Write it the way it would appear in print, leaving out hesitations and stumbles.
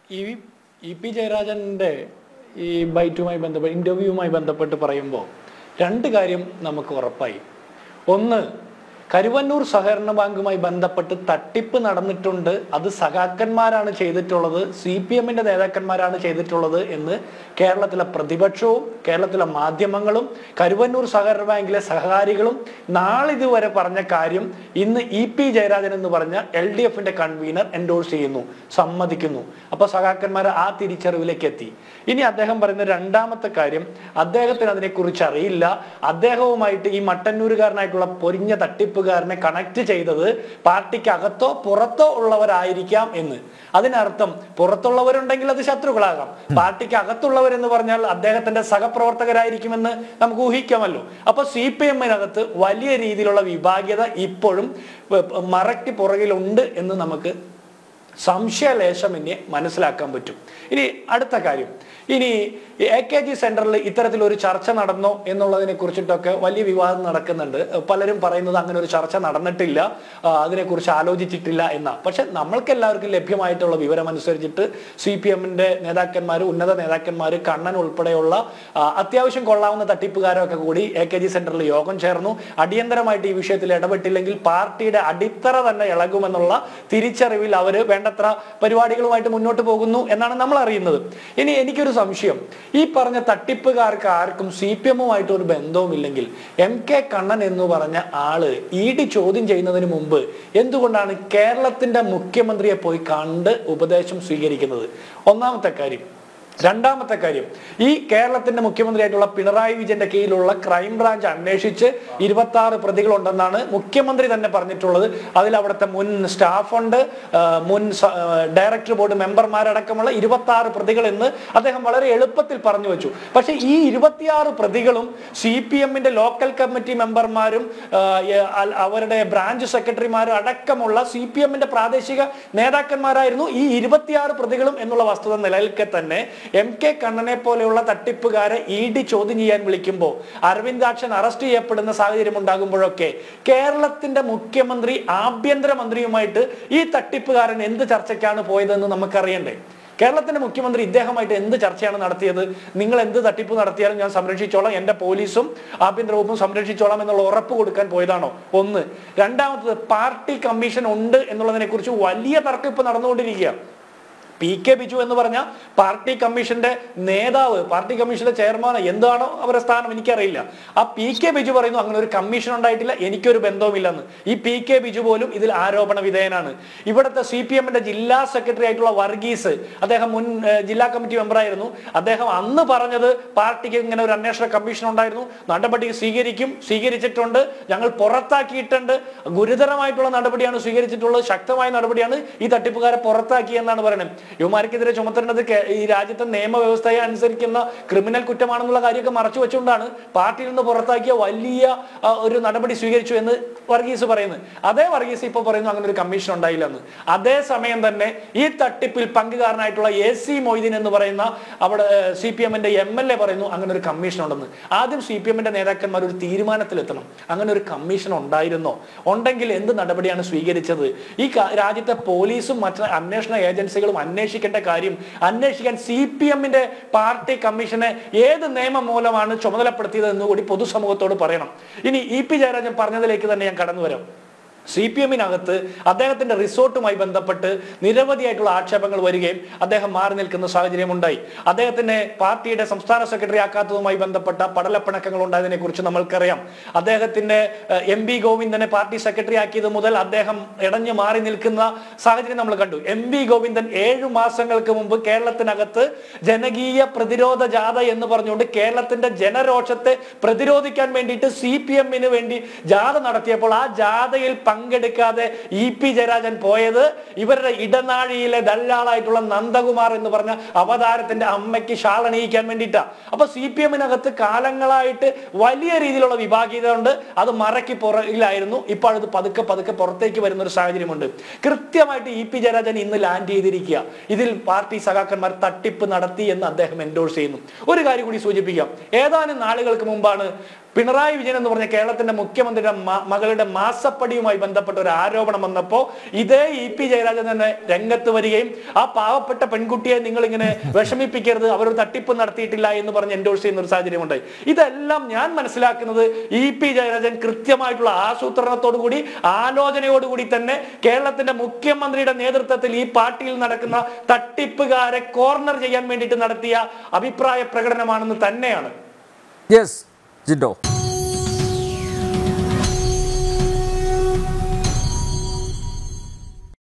ഈ ഇ.പി. ജയരാജന്റെ ഈ ബൈറ്റുമായി ബന്ധപ്പെട്ട് ഇന്റർവ്യൂവുമായി ബന്ധപ്പെട്ട് പറയുമ്പോൾ രണ്ട് കാര്യം നമുക്ക് ഉറപ്പായി. ഒന്ന്, കരുവന്നൂർ സഹകരണ ബാങ്കുമായി ബന്ധപ്പെട്ട് തട്ടിപ്പ് നടന്നിട്ടുണ്ട്, അത് സഖാക്കന്മാരാണ് ചെയ്തിട്ടുള്ളത്, CPM-ന്റെ നേതാക്കന്മാരാണ് ചെയ്തിട്ടുള്ളത് എന്ന് കേരളത്തിലെ പ്രതിപക്ഷവും കേരളത്തിലെ മാധ്യമങ്ങളും കരുവന്നൂർ സഹകരണ ബാങ്കിലെ സഹകാരികളും നാളിതുവരെ പറഞ്ഞ കാര്യം ഇന്ന് ഇ.പി. ജയരാജൻ എന്ന് പറഞ്ഞ LDF-ന്റെ കൺവീനർ എൻഡോഴ്സ് ചെയ്യുന്നു, സമ്മതിക്കുന്നു. അപ്പൊ സഖാക്കന്മാർ ആ തിരിച്ചറിവിലേക്ക് എത്തി. ഇനി അദ്ദേഹം പറയുന്ന രണ്ടാമത്തെ കാര്യം, അദ്ദേഹത്തിന് അതിനെക്കുറിച്ച് അറിയില്ല, അദ്ദേഹവുമായിട്ട് ഈ മട്ടന്നൂരുകാരനായിട്ടുള്ള പൊരിഞ്ഞ തട്ടിപ്പുകാരനെ കണക്ട് ചെയ്തത് പാർട്ടിക്ക് അകത്തോ പുറത്തോ ഉള്ളവരായിരിക്കാം എന്ന്. അതിനർത്ഥം പുറത്തുള്ളവരുണ്ടെങ്കിൽ അത് ശത്രുക്കളാകാം, പാർട്ടിക്ക് അകത്തുള്ളവരെന്ന് പറഞ്ഞാൽ അദ്ദേഹത്തിന്റെ സഹപ്രവർത്തകരായിരിക്കുമെന്ന് നമുക്ക് ഊഹിക്കാമല്ലോ. അപ്പൊ CPM-നകത്ത് വലിയ രീതിയിലുള്ള വിഭാഗ്യത ഇപ്പോഴും മറയ്ക്ക് പുറകിലുണ്ട് എന്ന് നമുക്ക് സംശയലേശമെന്നെ മനസ്സിലാക്കാൻ പറ്റും. ഇനി അടുത്ത കാര്യം, ഇനി AKG സെന്ററിൽ ഇത്തരത്തിലൊരു ചർച്ച നടന്നോ എന്നുള്ളതിനെ കുറിച്ചിട്ടൊക്കെ വലിയ വിവാദം നടക്കുന്നുണ്ട്. പലരും പറയുന്നത് അങ്ങനെ ഒരു ചർച്ച നടന്നിട്ടില്ല, അതിനെക്കുറിച്ച് ആലോചിച്ചിട്ടില്ല എന്നാ. പക്ഷെ നമ്മൾക്ക് എല്ലാവർക്കും ലഭ്യമായിട്ടുള്ള വിവരം അനുസരിച്ചിട്ട് CPM-ന്റെ നേതാക്കന്മാർ, ഉന്നത നേതാക്കന്മാർ, കണ്ണൻ ഉൾപ്പെടെയുള്ള അത്യാവശ്യം കൊള്ളാവുന്ന തട്ടിപ്പുകാരൊക്കെ കൂടി AKG സെന്ററിൽ യോഗം ചേർന്നു. അടിയന്തരമായിട്ട് ഈ വിഷയത്തിൽ ഇടപെട്ടില്ലെങ്കിൽ പാർട്ടിയുടെ അടിത്തറ തന്നെ ഇളകുമെന്നുള്ള തിരിച്ചറിവിൽ അവർ വേണ്ടത്ര പരിപാടികളുമായിട്ട് മുന്നോട്ട് പോകുന്നു എന്നാണ് നമ്മൾ അറിയുന്നത്. ഇനി എനിക്കൊരു സംശയം, ഈ പറഞ്ഞ തട്ടിപ്പുകാർക്ക് ആർക്കും CPM-ഉമായിട്ട് ഒരു ബന്ധവുമില്ലെങ്കിൽ MK കണ്ണൻ എന്ന് പറഞ്ഞ ആള് ED ചോദ്യം ചെയ്യുന്നതിന് മുമ്പ് എന്തുകൊണ്ടാണ് കേരളത്തിന്റെ മുഖ്യമന്ത്രിയെ പോയി കണ്ട് ഉപദേശം സ്വീകരിക്കുന്നത്? ഒന്നാമത്തെ കാര്യം. രണ്ടാമത്തെ കാര്യം, ഈ കേരളത്തിന്റെ മുഖ്യമന്ത്രിയായിട്ടുള്ള പിണറായി വിജയന്റെ കീഴിലുള്ള ക്രൈംബ്രാഞ്ച് അന്വേഷിച്ച് 26 പ്രതികളുണ്ടെന്നാണ് മുഖ്യമന്ത്രി തന്നെ പറഞ്ഞിട്ടുള്ളത്. അതിൽ അവിടുത്തെ മുൻ സ്റ്റാഫുണ്ട്, മുൻ ഡയറക്ടർ ബോർഡ് മെമ്പർമാരടക്കമുള്ള 26 പ്രതികൾ എന്ന് അദ്ദേഹം വളരെ എളുപ്പത്തിൽ പറഞ്ഞു വെച്ചു. പക്ഷെ ഈ 26 പ്രതികളും CPM-ന്റെ ലോക്കൽ കമ്മിറ്റി മെമ്പർമാരും അവരുടെ ബ്രാഞ്ച് സെക്രട്ടറിമാരും അടക്കമുള്ള CPM-ന്റെ പ്രാദേശിക നേതാക്കന്മാരായിരുന്നു ഈ 26 പ്രതികളും എന്നുള്ള വസ്തുത നിലനിൽക്കെ തന്നെ MK കണ്ണനെ പോലെയുള്ള തട്ടിപ്പുകാരെ ED ചോദ്യം ചെയ്യാൻ വിളിക്കുമ്പോൾ, അരവിന്ദാക്ഷൻ അറസ്റ്റ് ചെയ്യപ്പെടുന്ന സാഹചര്യം ഉണ്ടാകുമ്പോഴൊക്കെ കേരളത്തിന്റെ മുഖ്യമന്ത്രി ആഭ്യന്തരമന്ത്രിയുമായിട്ട് ഈ തട്ടിപ്പുകാരൻ എന്ത് ചർച്ചയ്ക്കാണ് പോയതെന്ന് നമുക്കറിയണ്ടേ? കേരളത്തിന്റെ മുഖ്യമന്ത്രി ഇദ്ദേഹമായിട്ട് എന്ത് ചർച്ചയാണ് നടത്തിയത്? നിങ്ങൾ എന്ത് തട്ടിപ്പ് നടത്തിയാലും ഞാൻ സംരക്ഷിച്ചോളാം, എന്റെ പോലീസും ആഭ്യന്തര വകുപ്പും സംരക്ഷിച്ചോളാം എന്നുള്ള ഉറപ്പ് കൊടുക്കാൻ പോയതാണോ? ഒന്ന്. രണ്ടാമത്തത്, പാർട്ടി കമ്മീഷൻ ഉണ്ട് എന്നുള്ളതിനെ കുറിച്ച് വലിയ തർക്കം ഇപ്പൊ നടന്നുകൊണ്ടിരിക്കുക. PK ബിജു എന്ന് പറഞ്ഞ പാർട്ടി കമ്മീഷന്റെ നേതാവ്, പാർട്ടി കമ്മീഷന്റെ ചെയർമാൻ, എന്താണോ അവരുടെ സ്ഥാനം എനിക്കറിയില്ല. ആ PK ബിജു പറയുന്നു അങ്ങനെ ഒരു കമ്മീഷൻ ഉണ്ടായിട്ടില്ല, എനിക്കൊരു ബന്ധവുമില്ലെന്ന്. ഈ PK ബിജു പോലും ഇതിൽ ആരോപണ വിധേയനാണ്. ഇവിടുത്തെ CPM-ന്റെ ജില്ലാ സെക്രട്ടറി ആയിട്ടുള്ള വർഗീസ്, അദ്ദേഹം മുൻ ജില്ലാ കമ്മിറ്റി മെമ്പറായിരുന്നു. അദ്ദേഹം അന്ന് പറഞ്ഞത് പാർട്ടിക്ക് ഇങ്ങനെ ഒരു അന്വേഷണ കമ്മീഷൻ ഉണ്ടായിരുന്നു, നടപടി സ്വീകരിച്ചിട്ടുണ്ട്, ഞങ്ങൾ പുറത്താക്കിയിട്ടുണ്ട്, ഗുരുതരമായിട്ടുള്ള നടപടിയാണ് സ്വീകരിച്ചിട്ടുള്ളത്, ശക്തമായ നടപടിയാണ് ഈ തട്ടിപ്പുകാരെ പുറത്താക്കി എന്നാണ് പറയുന്നത്. യുവമാർക്കെതിരെ ചുമത്തേണ്ടത് ഈ രാജ്യത്തെ നിയമവ്യവസ്ഥയെ അനുസരിക്കുന്ന ക്രിമിനൽ കുറ്റമാണെന്നുള്ള കാര്യമൊക്കെ മറച്ചു വെച്ചുകൊണ്ടാണ് പാർട്ടിയിൽ നിന്ന് പുറത്താക്കിയ വലിയ ഒരു നടപടി സ്വീകരിച്ചു എന്ന് വർഗീസ് പറയുന്നത്. അതേ വർഗീസ് ഇപ്പൊ പറയുന്നു അങ്ങനെ ഒരു കമ്മീഷൻ ഉണ്ടായില്ലെന്ന്. അതേസമയം തന്നെ ഈ തട്ടിപ്പിൽ പങ്കുകാരനായിട്ടുള്ള AC മൊയ്തീൻ എന്ന് പറയുന്ന അവിടെ CPM-ന്റെ MLA പറയുന്നു അങ്ങനെ ഒരു കമ്മീഷൻ ഉണ്ടെന്ന്. ആദ്യം CPM-ന്റെ നേതാക്കന്മാർ ഒരു തീരുമാനത്തിലെത്തണം. അങ്ങനെ ഒരു കമ്മീഷൻ ഉണ്ടായിരുന്നോ? ഉണ്ടെങ്കിൽ എന്ത് നടപടിയാണ് സ്വീകരിച്ചത്? ഈ രാജ്യത്തെ പോലീസും മറ്റ് അന്വേഷണ ഏജൻസികളും അന്വേഷിക്കേണ്ട കാര്യം അന്വേഷിക്കാൻ CPM-ന്റെ പാർട്ടി കമ്മീഷനെ ഏത് നിയമം മൂലമാണ് ചുമതലപ്പെടുത്തിയത് എന്ന് കൂടി പൊതുസമൂഹത്തോട് പറയണം. ഇനി ഇ.പി. ജയരാജൻ പറഞ്ഞതിലേക്ക് തന്നെ ഞാൻ കടന്നു വരാം. CPM-നകത്ത് അദ്ദേഹത്തിന്റെ റിസോർട്ടുമായി ബന്ധപ്പെട്ട് നിരവധിയായിട്ടുള്ള ആക്ഷേപങ്ങൾ വരികയും അദ്ദേഹം മാറി നിൽക്കുന്ന സാഹചര്യം ഉണ്ടായി. അദ്ദേഹത്തിനെ പാർട്ടിയുടെ സംസ്ഥാന സെക്രട്ടറി ആക്കാത്തതുമായി ബന്ധപ്പെട്ട പടലപ്പിണക്കങ്ങൾ ഉണ്ടായതിനെ കുറിച്ച് നമ്മൾക്കറിയാം. അദ്ദേഹത്തിന്റെ MV ഗോവിന്ദനെ പാർട്ടി സെക്രട്ടറി ആക്കിയത് മുതൽ അദ്ദേഹം ഇടഞ്ഞു മാറി നിൽക്കുന്ന സാഹചര്യം നമ്മൾ കണ്ടു. MV ഗോവിന്ദൻ 7 മാസങ്ങൾക്ക് മുമ്പ് കേരളത്തിനകത്ത് ജനകീയ പ്രതിരോധ ജാഥ എന്ന് പറഞ്ഞുകൊണ്ട് കേരളത്തിന്റെ ജനരോഷത്തെ പ്രതിരോധിക്കാൻ വേണ്ടിയിട്ട് CPM-ന് വേണ്ടി ജാഥ നടത്തിയപ്പോൾ ആ ജാഥയിൽ പങ്കെടുക്കാതെ ഇ.പി. ജയരാജൻ പോയത് ഇവരുടെ ഇടനാഴിയിലെ ദല്ലാളായിട്ടുള്ള നന്ദകുമാർ എന്ന് പറഞ്ഞ അവതാരത്തിന്റെ അമ്മയ്ക്ക് ഷാളണിയിക്കാൻ വേണ്ടിയിട്ടാ. അപ്പൊ CPM-നകത്ത് കാലങ്ങളായിട്ട് വലിയ രീതിയിലുള്ള വിഭാഗീയത ഉണ്ട്, അത് മറയ്ക്ക് പുറകിലായിരുന്നു. ഇപ്പോൾ അത് പതുക്കെ പുറത്തേക്ക് വരുന്ന ഒരു സാഹചര്യമുണ്ട്. കൃത്യമായിട്ട് ഇ.പി. ജയരാജൻ ഇന്ന് ലാൻഡ് ചെയ്തിരിക്കുക. ഇതിൽ പാർട്ടി സഖാക്കന്മാർ തട്ടിപ്പ് നടത്തി എന്ന് അദ്ദേഹം എൻഡോഴ്സ് ചെയ്യുന്നു. ഒരു കാര്യം കൂടി സൂചിപ്പിക്കാം. ഏതാനും നാളുകൾക്ക് മുമ്പാണ് പിണറായി വിജയൻ എന്ന് പറഞ്ഞ കേരളത്തിന്റെ മുഖ്യമന്ത്രിയുടെ മകളുടെ മാസപ്പടിയുമായി ബന്ധപ്പെട്ട ഒരു ആരോപണം വന്നപ്പോ ഇതേ EP ജയരാജൻ തന്നെ രംഗത്ത് വരികയും ആ പാവപ്പെട്ട പെൺകുട്ടിയെ നിങ്ങൾ ഇങ്ങനെ വിഷമിപ്പിക്കരുത്, അവരൊരു തട്ടിപ്പ് നടത്തിയിട്ടില്ല എന്ന് പറഞ്ഞ് എൻഡോഴ്സ് ചെയ്യുന്ന ഒരു സാഹചര്യമുണ്ടായി. ഇതെല്ലാം ഞാൻ മനസ്സിലാക്കുന്നത് EP ജയരാജൻ കൃത്യമായിട്ടുള്ള ആസൂത്രണത്തോടു കൂടി ആലോചനയോടുകൂടി തന്നെ കേരളത്തിന്റെ മുഖ്യമന്ത്രിയുടെ നേതൃത്വത്തിൽ ഈ പാർട്ടിയിൽ നടക്കുന്ന തട്ടിപ്പുകാരെ കോർണർ ചെയ്യാൻ വേണ്ടിയിട്ട് നടത്തിയ അഭിപ്രായ പ്രകടനമാണെന്ന് തന്നെയാണ്. യെസ് ജിൻഡോ.